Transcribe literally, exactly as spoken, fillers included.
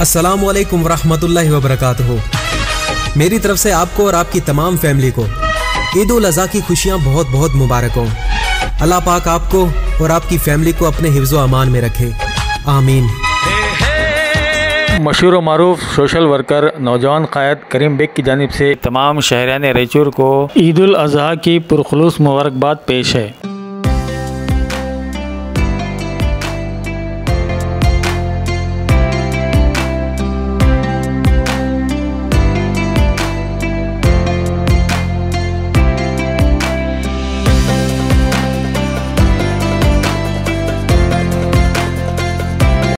अस्सलामु अलैकुम वरहमतुल्लाहि वबरकातुहू। मेरी तरफ से आपको और आपकी तमाम फैमिली को ईद उल अज़हा की खुशियाँ बहुत बहुत मुबारक हों। अल्लाह पाक आपको और आपकी फैमिली को अपने हिफ्ज़ व अमान में रखे, आमीन। मशहूर व मारूफ सोशल वर्कर नौजवान क़ायद करीम बेग की जानिब से तमाम शहरियान रैचूर को ईद उल अज़हा की पुरखुलूस मुबारकबाद पेश है।